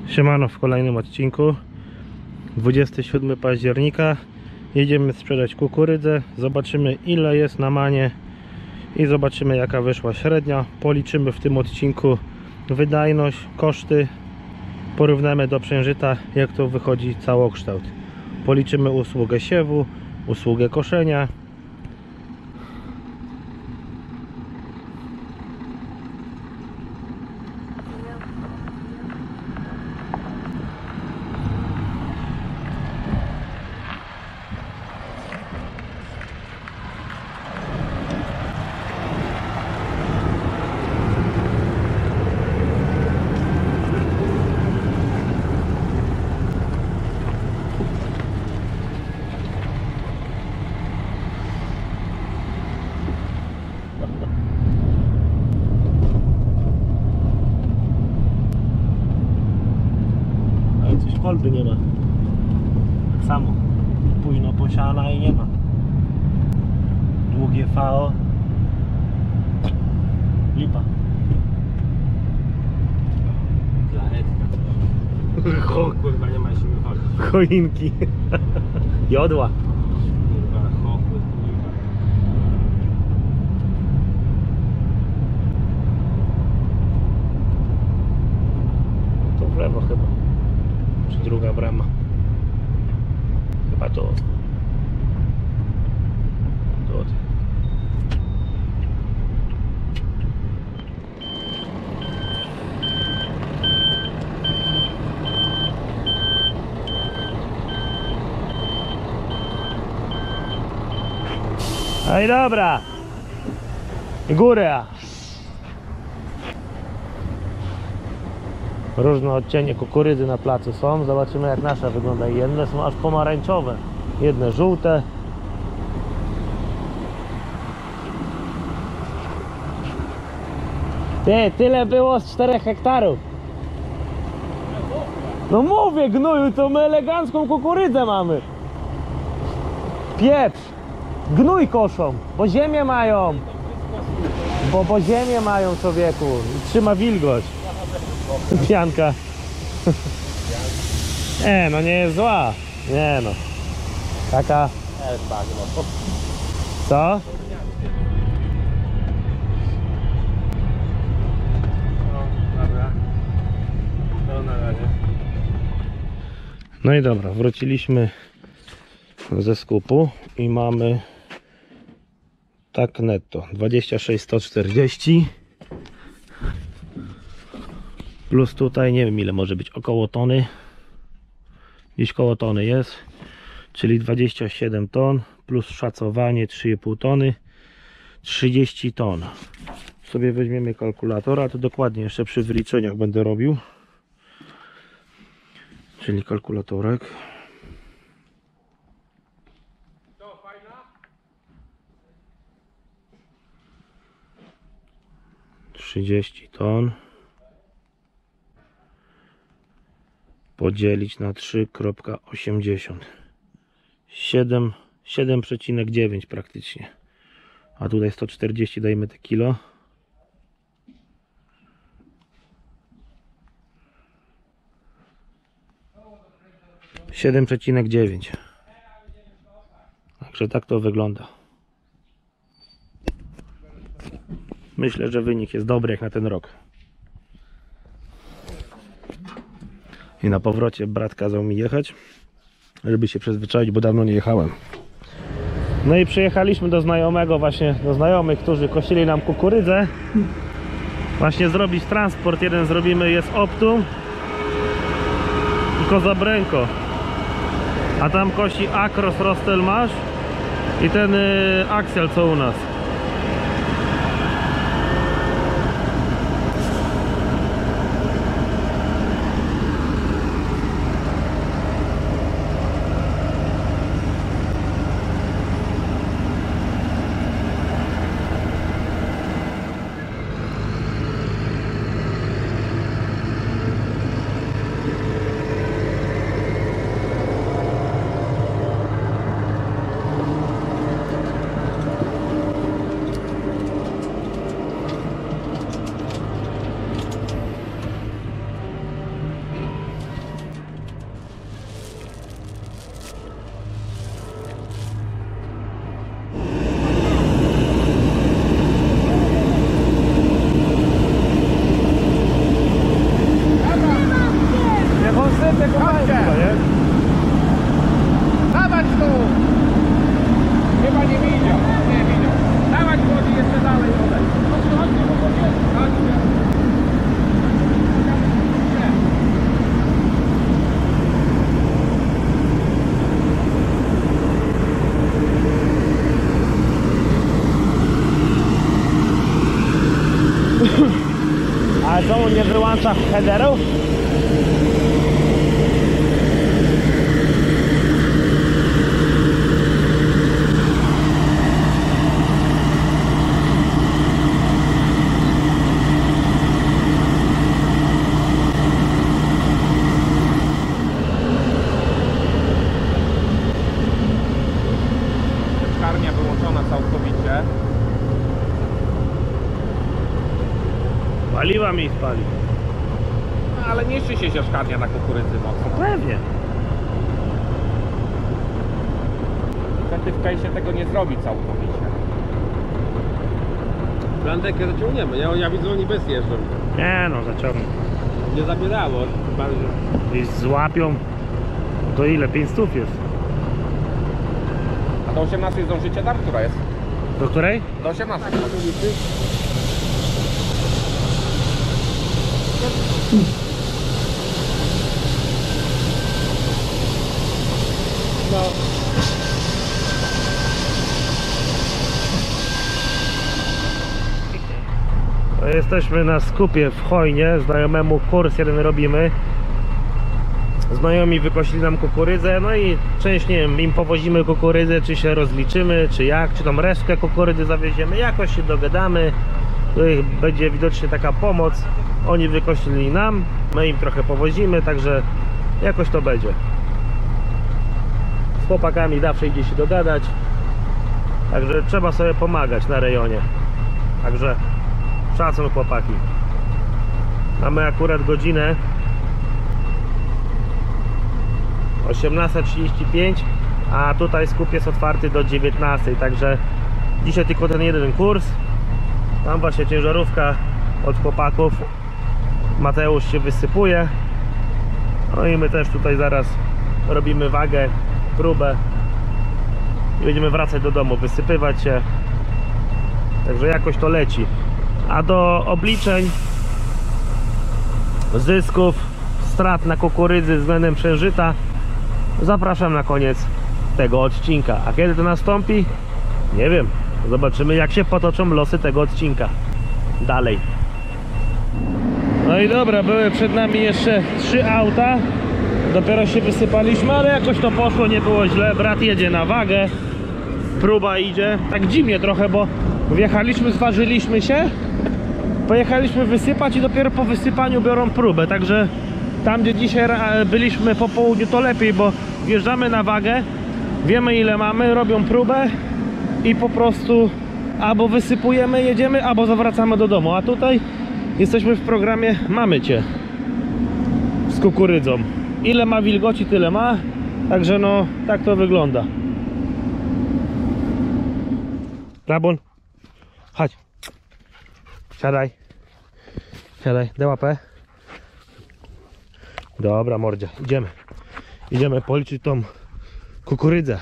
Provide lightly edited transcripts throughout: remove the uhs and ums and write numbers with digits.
Siemano w kolejnym odcinku. 27 października. Jedziemy sprzedać kukurydzę. Zobaczymy, ile jest na manie i zobaczymy, jaka wyszła średnia. Policzymy w tym odcinku wydajność, koszty. Porównamy do przężyta, jak to wychodzi całokształt. Policzymy usługę siewu, usługę koszenia. Kolby nie ma. Tak samo. Późno posiana i nie ma. Długie VO. Lipa. Dla Edka. Kurwa, nie ma siły chodzić. Choinki. Jodła. Kurwa, chopy, kurwa. To w lewo chyba. Czy druga brama? Chyba to. To. No i dobra. Góra. Różne odcienie kukurydzy na placu są. Zobaczymy, jak nasza wygląda. Jedne są aż pomarańczowe, jedne żółte. Tyle było z 4 hektarów. No mówię, gnoju, to my elegancką kukurydzę mamy. Pieprz. Gnój koszą, bo ziemię mają. Bo ziemię mają, człowieku. I trzyma wilgoć. Pianka. No nie jest zła. Nie no. Taka. Co? Dobra. To na razie. No i dobra, wróciliśmy ze skupu i mamy tak netto 26 140 plus tutaj nie wiem ile może być, około tony, gdzieś koło tony jest, czyli 27 ton plus szacowanie 3,5 tony, 30 ton. Sobie weźmiemy kalkulatora, to dokładnie jeszcze przy wyliczeniach będę robił, czyli kalkulatorek. 30 ton podzielić na 3,80, 7,9 praktycznie, a tutaj 140 dajmy te kilo. Siedem przecinek 9. Także tak to wygląda. Myślę, że wynik jest dobry jak na ten rok. I na powrocie brat kazał mi jechać, żeby się przyzwyczaić, bo dawno nie jechałem. No i przyjechaliśmy do znajomego, właśnie do znajomych, którzy kosili nam kukurydzę. Właśnie zrobić transport. Jeden zrobimy, jest Optum i Kozabręko. A tam kosi Akros Rostelmasz i ten Axel, co u nas. headeru? Sieczkarnia wyłączona całkowicie. Paliwa mi spali. No, ale niszczy się sieczkarnia na kukurydzy mocno. Pewnie. Niestety w kejsie tego nie zrobi całkowicie. Plandekę zaciągniemy, ja widzę, oni bez jeżdżą. Nie no, zaciągnę. Nie zabierało bardziej. I złapią. To ile? 500 jest. A do 18 zdążycie tam, która jest? Do której? Do 18. No. Jesteśmy na skupie w Chojnie. Znajomemu kurs jeden robimy. Znajomi wykosili nam kukurydzę. No i część, nie wiem, im powozimy kukurydzę, czy się rozliczymy, czy jak, czy tam resztkę kukurydzy zawieziemy. Jakoś się dogadamy. Będzie widocznie taka pomoc. Oni wykosili nam, my im trochę powozimy, także jakoś to będzie. Z chłopakami zawsze idzie się dogadać. Także trzeba sobie pomagać na rejonie. Także szacun, chłopaki. Mamy akurat godzinę 18:35, a tutaj skup jest otwarty do 19:00, także dzisiaj tylko ten jeden kurs. Tam właśnie ciężarówka od chłopaków. Mateusz się wysypuje. No i my też tutaj zaraz robimy wagę, próbę i będziemy wracać do domu, wysypywać się. Także jakoś to leci. A do obliczeń zysków, strat na kukurydzy względem przężyta zapraszam na koniec tego odcinka. A kiedy to nastąpi? Nie wiem. Zobaczymy, jak się potoczą losy tego odcinka dalej. No i dobra, były przed nami jeszcze 3 auta. Dopiero się wysypaliśmy, ale jakoś to poszło, nie było źle. Brat jedzie na wagę, próba idzie. Tak dziwnie trochę, bo wjechaliśmy, zważyliśmy się, pojechaliśmy wysypać i dopiero po wysypaniu biorą próbę. Także tam, gdzie dzisiaj byliśmy po południu, to lepiej, bo wjeżdżamy na wagę, wiemy ile mamy, robią próbę i po prostu albo wysypujemy, jedziemy, albo zawracamy do domu. A tutaj jesteśmy w programie mamy cię z kukurydzą. Ile ma wilgoci, tyle ma. Także no, tak to wygląda. Rabun, chodź. Siadaj. Siadaj, daj łapę. Dobra, mordzia, idziemy. Idziemy policzyć tą kukurydzę.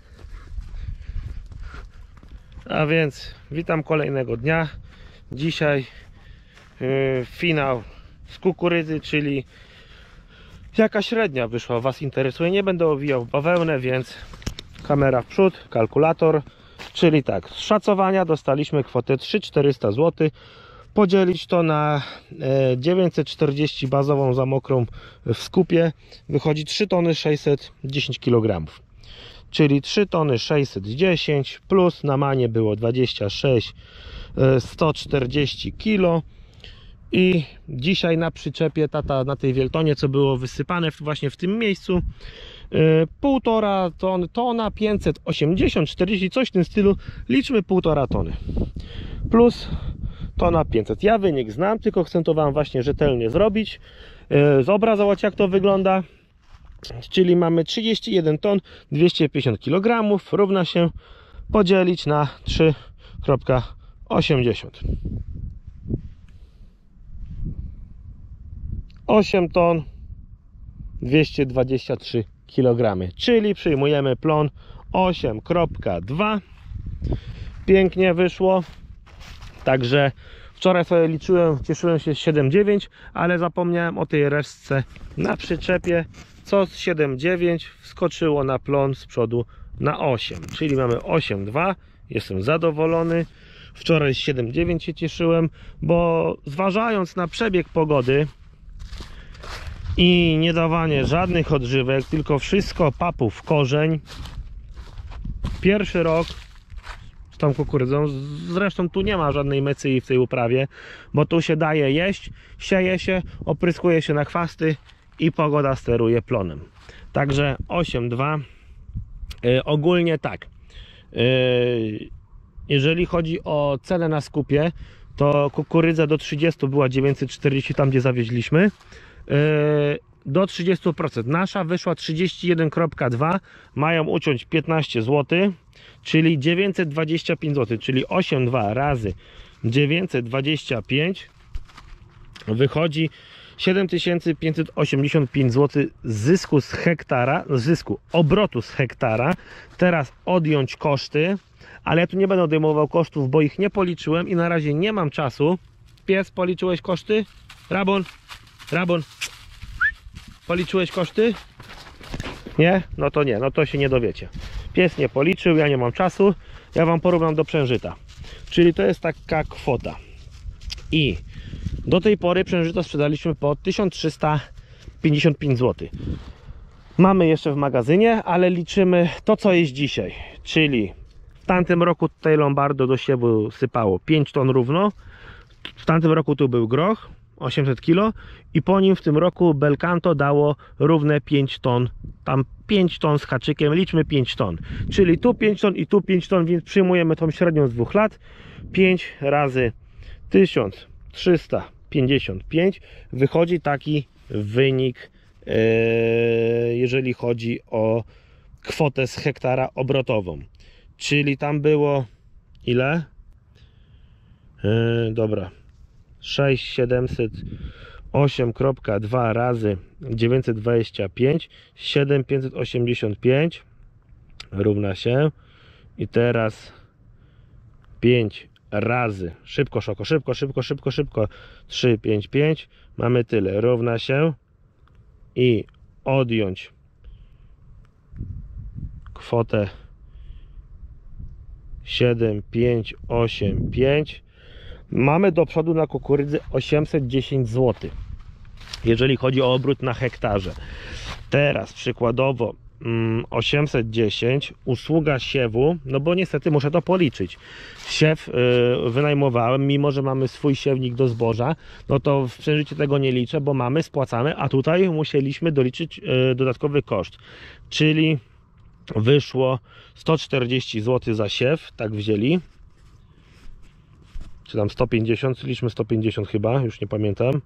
A więc witam kolejnego dnia. Dzisiaj finał z kukurydzy, czyli jaka średnia wyszła, Was interesuje. Nie będę owijał bawełnę, więc kamera w przód, kalkulator. Czyli tak, z szacowania dostaliśmy kwotę 3400 zł. Podzielić to na 940 bazową za mokrą w skupie. Wychodzi 3 tony 610 kg. Czyli 3 tony 610 plus na manie było 26 140 kg. I dzisiaj na przyczepie tata na tej Wieltonie, co było wysypane właśnie w tym miejscu, 1,5 ton, tona 580, 40, coś w tym stylu, liczmy 1,5 tony plus tona 500. Ja wynik znam, tylko chcę to Wam właśnie rzetelnie zrobić, zobrazować, jak to wygląda. Czyli mamy 31 ton 250 kg równa się podzielić na 3,80. 8 ton 223 kg, czyli przyjmujemy plon 8,2. Pięknie wyszło. Także wczoraj sobie liczyłem, cieszyłem się z 7,9, ale zapomniałem o tej resztce na przyczepie, co z 7,9 wskoczyło na plon z przodu na 8, czyli mamy 8,2. Jestem zadowolony. Wczoraj z 7,9 się cieszyłem, bo zważając na przebieg pogody, i nie dawanie żadnych odżywek, tylko wszystko papu w korzeń. Pierwszy rok z tą kukurydzą, zresztą tu nie ma żadnej mecy w tej uprawie, bo tu się daje jeść, sieje się, opryskuje się na chwasty i pogoda steruje plonem. Także 8,2. Ogólnie tak, jeżeli chodzi o cenę na skupie, to kukurydza do 30 była 940 tam gdzie zawieźliśmy, do 30%. Nasza wyszła 31,2, mają uciąć 15 zł, czyli 925 zł, czyli 8,2 razy 925 wychodzi 7585 zł zysku z hektara, obrotu z hektara. Teraz odjąć koszty, ale ja tu nie będę odejmował kosztów, bo ich nie policzyłem i na razie nie mam czasu. Pies, policzyłeś koszty? Rabon, policzyłeś koszty? Nie? No to nie, no to się nie dowiecie. Pies nie policzył, ja nie mam czasu, ja wam porównam do przężyta. Czyli to jest taka kwota. I do tej pory przężyto sprzedaliśmy po 1355 zł. Mamy jeszcze w magazynie, ale liczymy to, co jest dzisiaj. Czyli w tamtym roku tutaj Lombardo do siewu sypało 5 ton równo. W tamtym roku tu był groch 800 kg i po nim w tym roku Belcanto dało równe 5 ton. Tam 5 ton z haczykiem, liczmy 5 ton. Czyli tu 5 ton i tu 5 ton, więc przyjmujemy tą średnią z 2 lat. 5 razy 1355 wychodzi taki wynik, jeżeli chodzi o kwotę z hektara obrotową. Czyli tam było ile? Dobra, 6708,2 razy 925, 7585 równa się i teraz 5 razy, szybko 355, mamy tyle, równa się i odjąć kwotę 7585, mamy do przodu na kukurydzy 810 zł, jeżeli chodzi o obrót na hektarze. Teraz przykładowo 810, usługa siewu, no bo niestety muszę to policzyć. Siew wynajmowałem, mimo że mamy swój siewnik do zboża, no to w przężycie tego nie liczę, bo mamy, spłacamy, a tutaj musieliśmy doliczyć dodatkowy koszt, czyli wyszło 140 zł za siew, tak wzięli, czy tam 150, liczmy 150 chyba, już nie pamiętam.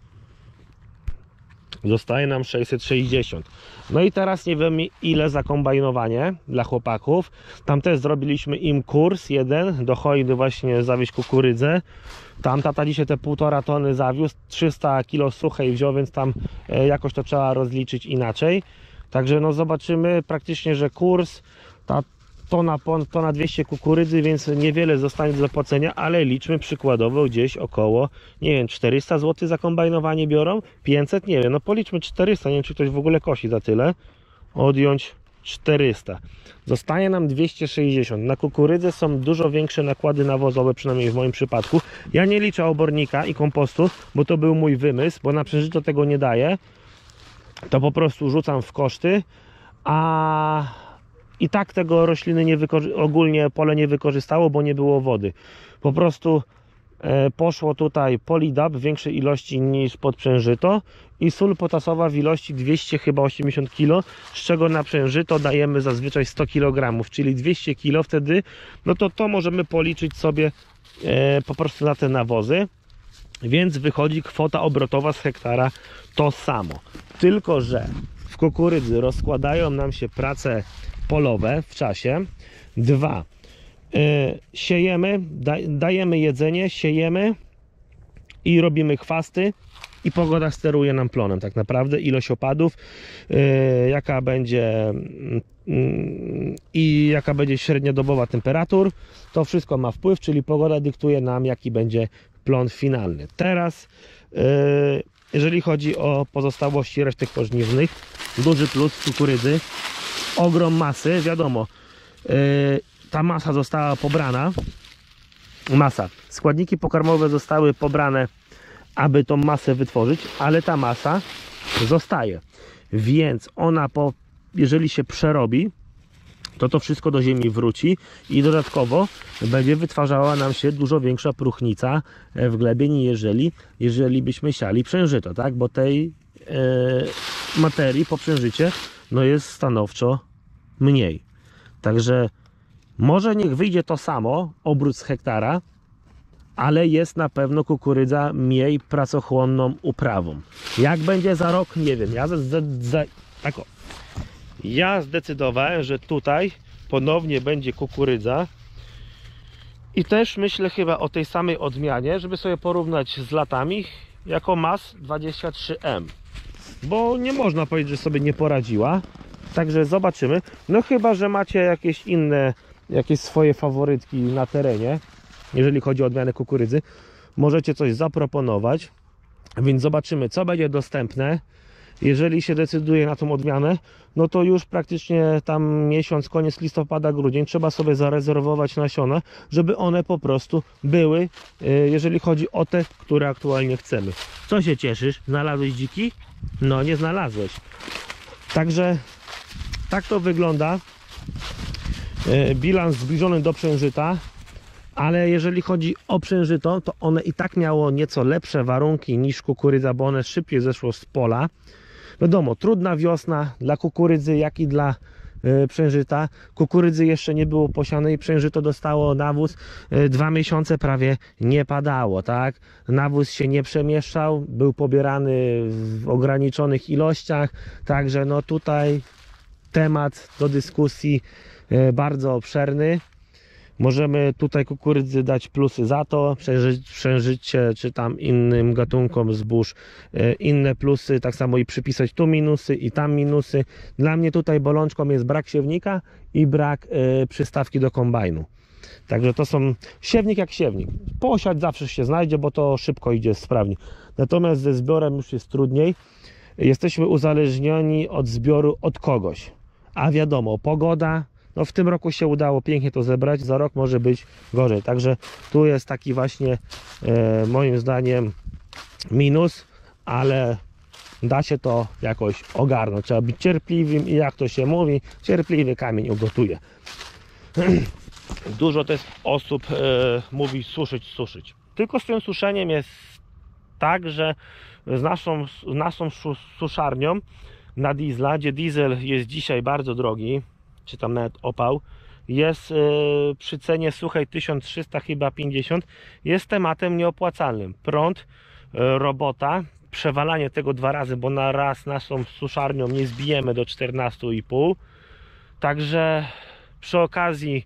Zostaje nam 660. No i teraz nie wiemy ile za kombajnowanie dla chłopaków. Tam też zrobiliśmy im kurs jeden do hojny właśnie zawieźć kukurydzę. Tam tata dzisiaj te 1,5 tony zawiózł, 300 kg suchej wziął, więc tam jakoś to trzeba rozliczyć inaczej. Także no zobaczymy praktycznie, że kurs tona 200 kukurydzy, więc niewiele zostanie do zapłacenia, ale liczmy przykładowo gdzieś około, nie wiem, 400 zł za kombajnowanie biorą, 500, nie wiem, no policzmy 400, nie wiem czy ktoś w ogóle kosi za tyle, odjąć 400, zostaje nam 260. Na kukurydzę są dużo większe nakłady nawozowe, przynajmniej w moim przypadku. Ja nie liczę obornika i kompostu, bo to był mój wymysł, bo na przężyto tego nie daję, to po prostu rzucam w koszty, a i tak tego rośliny ogólnie pole nie wykorzystało, bo nie było wody. Po prostu poszło tutaj polidab w większej ilości niż pod przężyto i sól potasowa w ilości 280 kg, z czego na przężyto dajemy zazwyczaj 100 kg, czyli 200 kg wtedy, no to możemy policzyć sobie po prostu na te nawozy, więc wychodzi kwota obrotowa z hektara to samo. Tylko że w kukurydzy rozkładają nam się prace polowe w czasie. 2. Siejemy, dajemy jedzenie, siejemy i robimy chwasty i pogoda steruje nam plonem tak naprawdę, ilość opadów, jaka będzie i jaka będzie średniodobowa temperatur, to wszystko ma wpływ, czyli pogoda dyktuje nam jaki będzie plon finalny. Teraz jeżeli chodzi o pozostałości resztek pożniwnych, duży plus kukurydzy, ogrom masy, wiadomo, ta masa została pobrana, składniki pokarmowe zostały pobrane, aby tą masę wytworzyć, ale ta masa zostaje. Więc ona jeżeli się przerobi, to wszystko do ziemi wróci i dodatkowo będzie wytwarzała nam się dużo większa próchnica w glebie, niż jeżeli byśmy siali przężyto, tak? Bo tej materii po przężycie no jest stanowczo mniej. Także może niech wyjdzie to samo, obrót z hektara, ale jest na pewno kukurydza mniej pracochłonną uprawą. Jak będzie za rok, nie wiem. Ja zdecydowałem, że tutaj ponownie będzie kukurydza i też myślę chyba o tej samej odmianie, żeby sobie porównać z latami, jako MAS 23M, bo nie można powiedzieć, że sobie nie poradziła. Także zobaczymy. No chyba że macie jakieś swoje faworytki na terenie, jeżeli chodzi o odmianę kukurydzy, możecie coś zaproponować, więc zobaczymy, co będzie dostępne. Jeżeli się decyduje na tą odmianę, no to już praktycznie tam miesiąc, koniec listopada, grudzień trzeba sobie zarezerwować nasiona, żeby one po prostu były, jeżeli chodzi o te, które aktualnie chcemy. Co się cieszysz? Znalazłeś dziki? No nie znalazłeś. Także tak to wygląda. Bilans zbliżony do przężyta, ale jeżeli chodzi o przężyto, to one i tak miało nieco lepsze warunki niż kukurydza, bo one szybciej zeszło z pola. Wiadomo, trudna wiosna dla kukurydzy, jak i dla przężyta. Kukurydzy jeszcze nie było posiane i przężyto dostało nawóz. 2 miesiące prawie nie padało, tak? Nawóz się nie przemieszczał, był pobierany w ograniczonych ilościach, także no tutaj temat do dyskusji bardzo obszerny. Możemy tutaj kukurydzy dać plusy za to, przężycie czy tam innym gatunkom zbóż inne plusy, tak samo i przypisać tu minusy i tam minusy. Dla mnie tutaj bolączką jest brak siewnika i brak przystawki do kombajnu. Także to są siewnik jak siewnik. Posiać zawsze się znajdzie, bo to szybko idzie sprawnie. Natomiast ze zbiorem już jest trudniej. Jesteśmy uzależnieni od zbioru od kogoś. A wiadomo, pogoda. No w tym roku się udało pięknie to zebrać, za rok może być gorzej. Także tu jest taki właśnie moim zdaniem minus, ale da się to jakoś ogarnąć. Trzeba być cierpliwym i jak to się mówi, cierpliwy kamień ugotuje. Dużo też osób mówi suszyć. Tylko z tym suszeniem jest tak, że z naszą suszarnią na diesla, gdzie diesel jest dzisiaj bardzo drogi, czy tam nawet opał, jest przy cenie suchej 1300 chyba 50, jest tematem nieopłacalnym. Prąd, robota, przewalanie tego 2 razy, bo na raz naszą suszarnią nie zbijemy do 14,5. Także przy okazji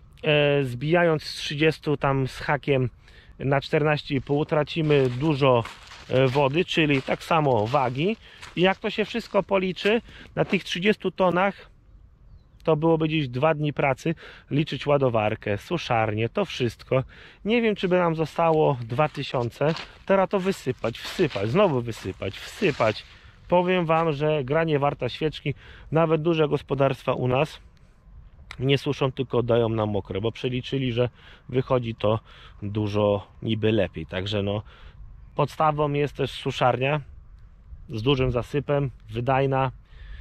zbijając z 30 tam z hakiem na 14,5 tracimy dużo wody, czyli tak samo wagi. I jak to się wszystko policzy, na tych 30 tonach to byłoby gdzieś 2 dni pracy, liczyć ładowarkę, suszarnię, to wszystko. Nie wiem, czy by nam zostało 2000. Teraz to wysypać, wsypać, znowu wysypać, wsypać. Powiem wam, że gra nie warta świeczki. Nawet duże gospodarstwa u nas nie suszą, tylko dają nam mokre, bo przeliczyli, że wychodzi to dużo niby lepiej. Także no, podstawą jest też suszarnia z dużym zasypem, wydajna.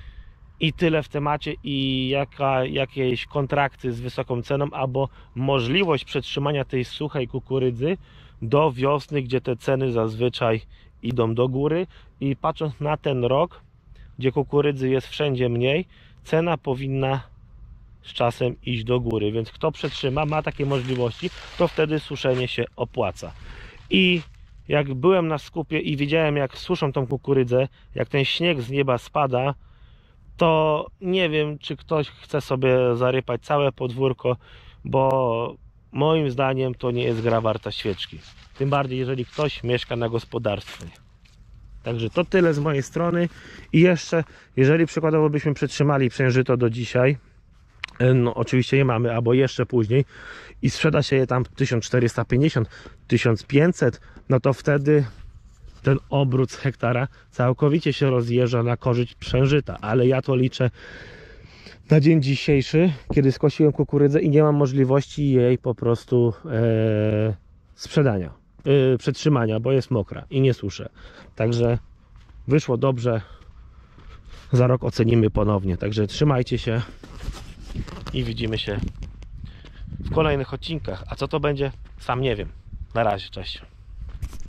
I tyle w temacie, i jakieś kontrakty z wysoką ceną, albo możliwość przetrzymania tej suchej kukurydzy do wiosny, gdzie te ceny zazwyczaj idą do góry. I patrząc na ten rok, gdzie kukurydzy jest wszędzie mniej, cena powinna z czasem iść do góry. Więc kto przetrzyma, ma takie możliwości, to wtedy suszenie się opłaca. I jak byłem na skupie i widziałem, jak suszą tą kukurydzę, jak ten śnieg z nieba spada, to nie wiem, czy ktoś chce sobie zarypać całe podwórko, bo moim zdaniem to nie jest gra warta świeczki. Tym bardziej, jeżeli ktoś mieszka na gospodarstwie. Także to tyle z mojej strony. I jeszcze, jeżeli przykładowo byśmy przetrzymali przężyto do dzisiaj, no oczywiście je mamy, albo jeszcze później, i sprzeda się je tam 1450, 1500, no to wtedy ten obrót z hektara całkowicie się rozjeżdża na korzyść przężyta, ale ja to liczę na dzień dzisiejszy, kiedy skosiłem kukurydzę i nie mam możliwości jej po prostu sprzedania, przetrzymania, bo jest mokra i nie suszę. Także wyszło dobrze, za rok ocenimy ponownie. Także trzymajcie się i widzimy się w kolejnych odcinkach. A co to będzie? Sam nie wiem. Na razie, cześć.